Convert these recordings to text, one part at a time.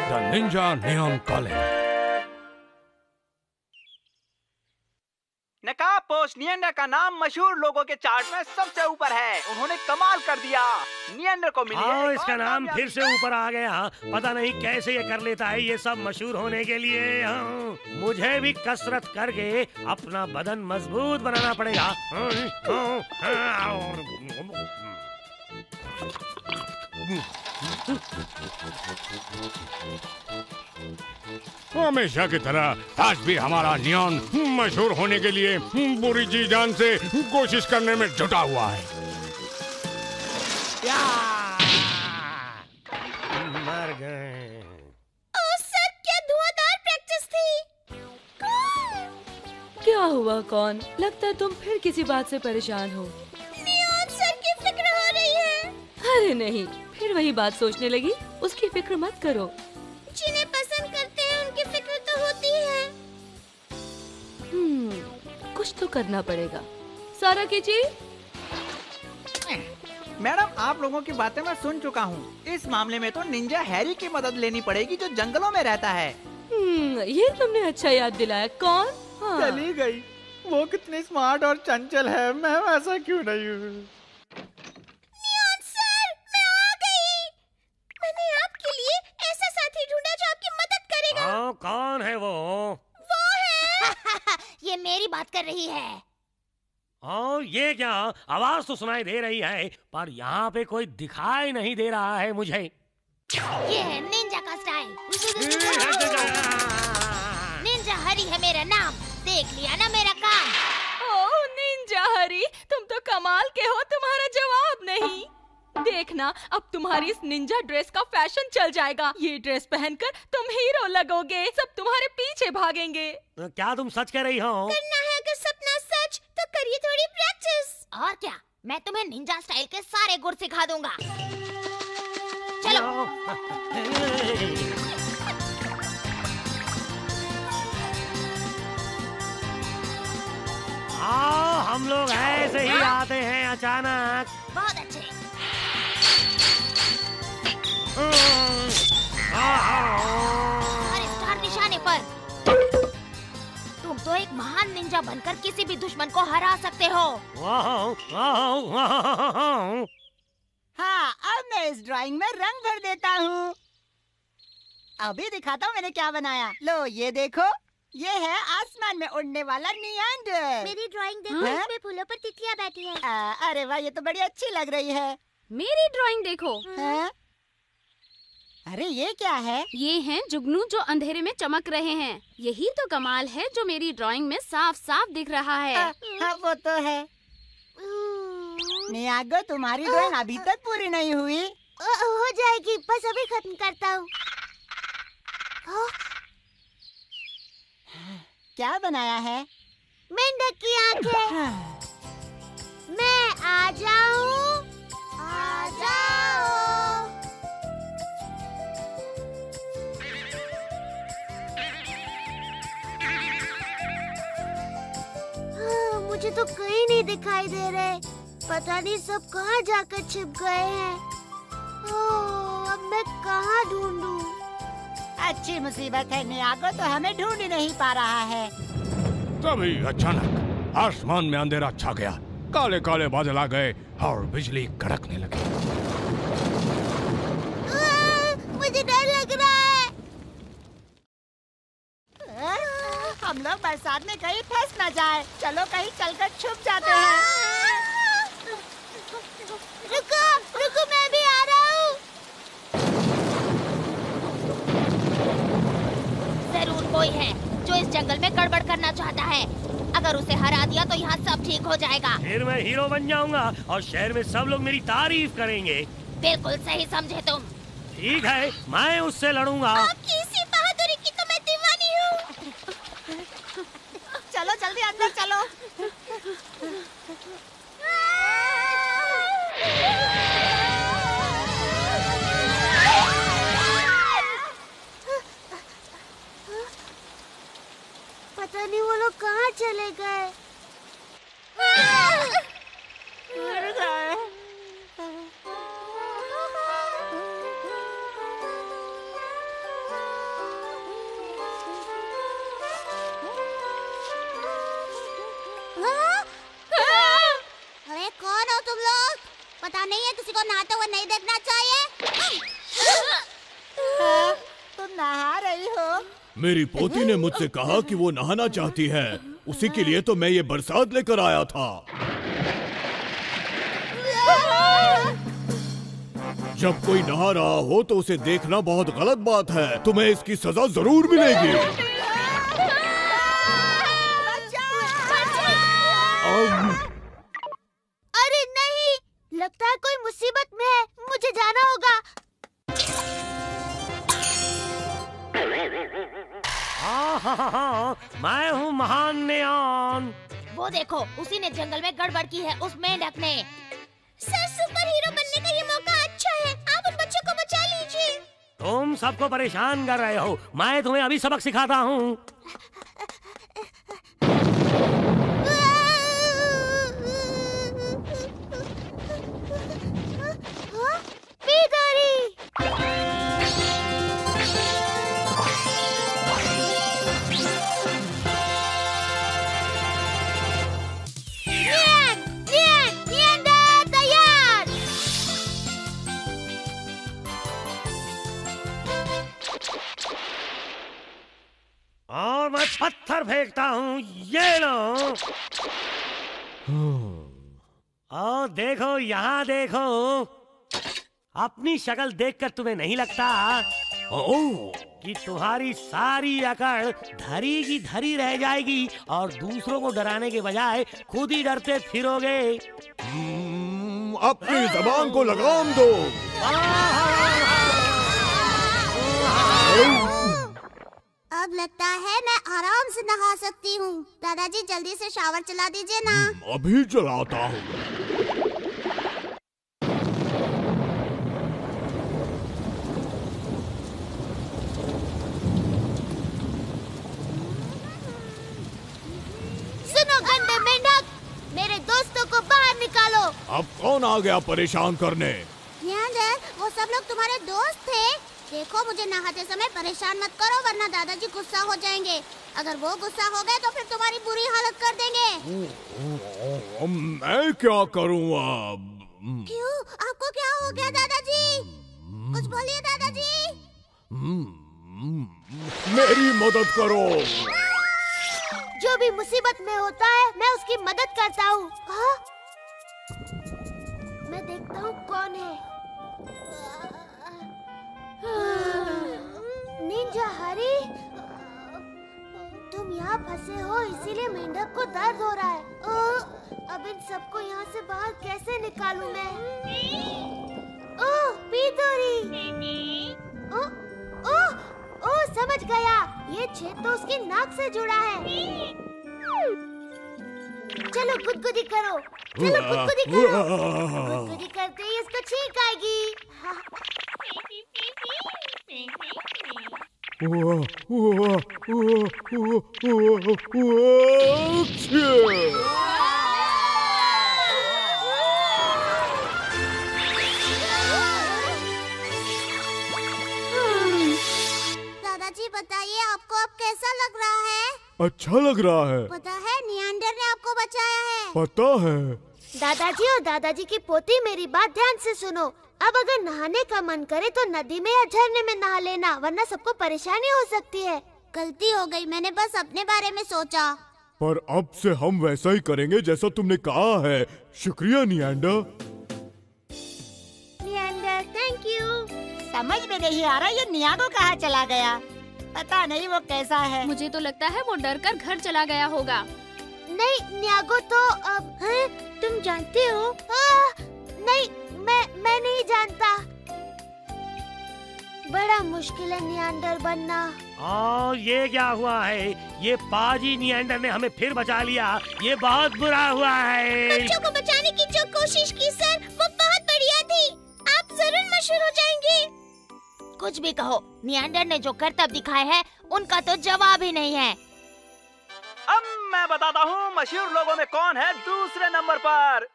The ninja neon calling. नकाब पोस्ट नियंडर का नाम मशहूर लोगों के चार्ट में सबसे ऊपर है। उन्होंने कमाल कर दिया। नियंडर को मिली है इसका नाम फिर से ऊपर आ गया। पता नहीं कैसे ये कर लेता है ये सब मशहूर होने के लिए। मुझे भी कसरत करके अपना बदन मजबूत बनाना पड़ेगा। हमेशा की तरह आज भी हमारा नियॉन मशहूर होने के लिए पूरी जी जान से कोशिश करने में जुटा हुआ है। मर गए। सर क्या धुआंधार प्रैक्टिस थी। क्या हुआ कौन? लगता है तुम फिर किसी बात से परेशान हो। नियॉन सर की फिक्र हो रही है। अरे नहीं, फिर वही बात सोचने लगी। उसकी फिक्र मत करो। जिन्हें पसंद करते हैं उनकी फिक्र तो होती है। कुछ तो करना पड़ेगा। सारा कीची। मैडम, आप लोगों की बातें मैं सुन चुका हूँ। इस मामले में तो निंजा हैरी की मदद लेनी पड़ेगी जो जंगलों में रहता है। ये तुमने अच्छा याद दिलाया। कौन? हाँ। चली गई। वो कितनी स्मार्ट और चंचल है, मैं वैसा क्यों नहीं हूँ। नियॉन सर, मैं आ गई। मैंने आपके लिए ऐसा साथी ढूंढा जो आपकी मदद करेगा। कौन है वो? वो है ये मेरी बात कर रही है। ये क्या? आवाज तो सुनाई दे रही है पर यहाँ पे कोई दिखाई नहीं दे रहा है मुझे। ये है निंजा का स्टाइल। निंजा हरी है मेरा नाम। देख लिया ना मेरा काम। ओह निंजा हरी, तुम तो कमाल के हो। तुम्हारा जवाब नहीं। देखना, अब तुम्हारी इस निंजा ड्रेस का फैशन चल जाएगा। ये ड्रेस पहनकर तुम हीरो लगोगे। सब तुम्हारे पीछे भागेंगे। क्या तुम सच कह रही हो? करना है अगर सपना सच तो करिए थोड़ी प्रैक्टिस। और क्या, मैं तुम्हें निंजा स्टाइल के सारे गुर सिखा दूंगा। चलो। हम लोग ऐसे ही आते हैं अचानक। बहुत अच्छे। और स्टार निशाने पर। तुम तो एक महान निंजा बनकर किसी भी दुश्मन को हरा सकते हो। हाँ, अब मैं इस ड्राइंग में रंग भर देता हूँ। अभी दिखाता हूँ मैंने क्या बनाया। लो ये देखो, ये है आसमान में उड़ने वाला नियॉन। मेरी ड्राइंग देखो, इसमें फूलों पर तितलियां बैठी हैं। अरे वाह, ये तो बड़ी अच्छी लग रही है। मेरी ड्राइंग देखो। है? अरे ये क्या है? ये हैं जुगनू जो अंधेरे में चमक रहे हैं। यही तो कमाल है जो मेरी ड्राइंग में साफ साफ दिख रहा है। हाँ वो तो है। नियागो, तुम्हारी ड्राइंग अभी तक पूरी नहीं हुई। हो जाएगी, बस अभी खत्म करता हूँ। क्या बनाया है? मेंढक की आंखें। मैं आ जाऊँ? आ जाओ। मुझे तो कहीं नहीं दिखाई दे रहे। पता नहीं सब कहाँ जाकर छिप गए हैं। अब मैं कहाँ ढूंढूं? अच्छी मुसीबत है नियागो, तो हमें ढूंढ ही नहीं पा रहा है। तभी अचानक आसमान में अंधेरा छा गया। काले काले बादल आ गए और बिजली कड़कने लगी। मुझे डर लग रहा है। हम लोग बरसात में कहीं फंस न जाए। चलो कहीं चलकर छुप जाते हैं। रुको, रुको, मैं भी आ रहा हूँ। जरूर कोई है जो इस जंगल में गड़बड़ करना चाहता है। अगर उसे हरा दिया तो यहाँ सब ठीक हो जाएगा। फिर मैं हीरो बन जाऊंगा और शहर में सब लोग मेरी तारीफ करेंगे। बिल्कुल सही समझे तुम। ठीक है, मैं उससे लड़ूंगा। आपकी इसी बहादुरी की तो मैं दीवानी हूँ। चलो जल्दी अंदर चलो। पता नहीं वो लोग कहाँ चले गए। नहीं है, किसी को नहाते हुए नहीं देखना चाहिए। तुम नहा रही हो? मेरी पोती ने मुझसे कहा कि वो नहाना चाहती है, उसी के लिए तो मैं ये बरसात लेकर आया था। जब कोई नहा रहा हो तो उसे देखना बहुत गलत बात है। तुम्हें इसकी सजा जरूर मिलेगी। अरे नहीं, लगता है कोई मुसीबत में है, मुझे जाना होगा। मैं हूँ महान नियॉन। वो देखो, उसी ने जंगल में गड़बड़ की है, उस मेंढक ने। सर, सुपर हीरो बनने का ये मौका अच्छा है, आप उन बच्चों को बचा लीजिए। तुम सबको परेशान कर रहे हो, मैं तुम्हें अभी सबक सिखाता हूँ। और मैं पत्थर फेंकता हूँ, ये लो। और देखो, यहाँ देखो, अपनी शक्ल देखकर तुम्हें नहीं लगता कि तुम्हारी सारी अकड़ धरी की धरी रह जाएगी और दूसरों को डराने के बजाय खुद ही डरते फिरोगे। अपनी जबान को लगाम दो। अब लगता है मैं आराम से नहा सकती हूँ। दादाजी जल्दी से शावर चला दीजिए ना। अभी चलाता हूँ। सुनो गंदे मेंढक, मेरे दोस्तों को बाहर निकालो। अब कौन आ गया परेशान करने? वो सब लोग तुम्हारे दोस्त थे। देखो, मुझे नहाते समय परेशान मत करो, वरना दादाजी गुस्सा हो जाएंगे। अगर वो गुस्सा हो गए तो फिर तुम्हारी बुरी हालत कर देंगे। मैं क्या करूँ अब? क्यों? आपको क्या हो गया दादाजी? कुछ बोलिए दादाजी। मेरी मदद करो। जो भी मुसीबत में होता है, मैं उसकी मदद करता हूँ। मैं देखता हूँ कौन है। निंजा हरी, तुम यहाँ फंसे हो, इसीलिए मेंढक को दर्द हो रहा है। अब इन सबको यहाँ से बाहर कैसे निकालूं मैं? ओह, पीतोरी। ओह, समझ गया, ये छेद तो उसकी नाक से जुड़ा है। चलो गुदगुदी करो, चलो गुदगुदी करो। गुदगुदी करते ही इसको छींक आएगी। दादाजी बताइए, आपको अब कैसा लग रहा है? अच्छा लग रहा है। पता है, नियंडर ने आपको बचाया है। पता है। दादाजी और दादाजी की पोती, मेरी बात ध्यान से सुनो। अब अगर नहाने का मन करे तो नदी में या झरने में नहा लेना, वरना सबको परेशानी हो सकती है। गलती हो गई, मैंने बस अपने बारे में सोचा। पर अब से हम वैसा ही करेंगे जैसा तुमने कहा है। शुक्रिया नियंडर। नियंडर, थैंक यू। समझ में नहीं आ रहा ये नियागो कहाँ चला गया। पता नहीं वो कैसा है। मुझे तो लगता है वो डर कर घर चला गया होगा। नहीं, नियागो तो अब तुम जानते हो? नहीं, मैं नहीं जानता। बड़ा मुश्किल है नियंडर बनना। और ये क्या हुआ है? ये पाजी नियंडर ने हमें फिर बचा लिया। ये बहुत बुरा हुआ है। बच्चों को बचाने की जो कोशिश की सर, वो बहुत बढ़िया थी। आप जरूर मशहूर हो जाएंगे। कुछ भी कहो, नियंडर ने जो करतब दिखाए हैं, उनका तो जवाब ही नहीं है। अब मैं बताता हूँ मशहूर लोगों में कौन है दूसरे नंबर पर।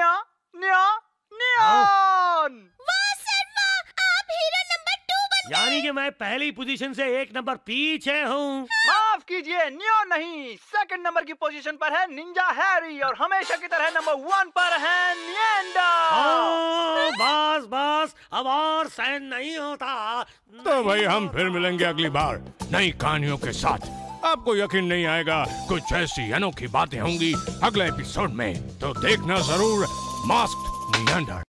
नियॉन। वाह सर वाह, आप हीरो नंबर 2 बन गए। यानी कि मैं पहली पोजीशन से एक नंबर पीछे हूँ। माफ कीजिए, नियॉन नहीं। सेकंड नंबर की पोजीशन पर है निंजा हैरी और हमेशा की तरह नंबर 1 पर है निएंडर। बस बस, अब और सहन नहीं होता। तो भाई हम फिर मिलेंगे अगली बार नई कहानियों के साथ। आपको यकीन नहीं आएगा, कुछ ऐसी अनोखी बातें होंगी अगले एपिसोड में, तो देखना जरूर मास्क्ड निएंडर।